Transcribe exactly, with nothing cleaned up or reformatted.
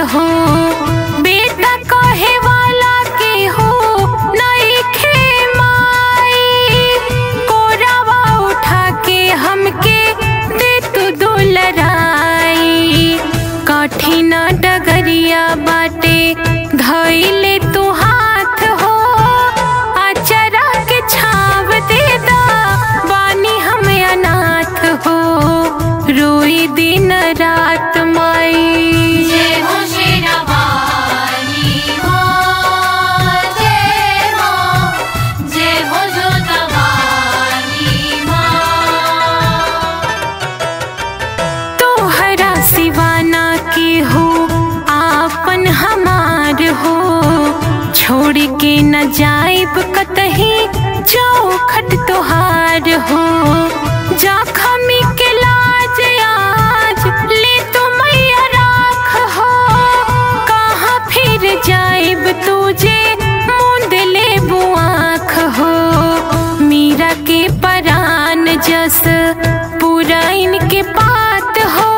हो। बेटा कहे वाला के हो नइखे माई, कोरावा उठा के हमके दे तू दुलराई। कठिन डगरिया बाटे धइले तू हाथ हो, अचरा के छाव दे दा बानी हम अनाथ हो। रोई दिन रात माई। जय हो शेरा वाली माँ, जय माँ, जय हो जोता वाली माँ। तोहरा सिवाना के हो आपन हमार हो, छोड़ के न जाइब कतही चौखट तोहार हो। जखमी के लाज आज ले तो मैया राख हो, कहाँ फिर जाइब तुझे मुंद ले बुआख हो। मीरा के परान जस पुराइन के बात हो,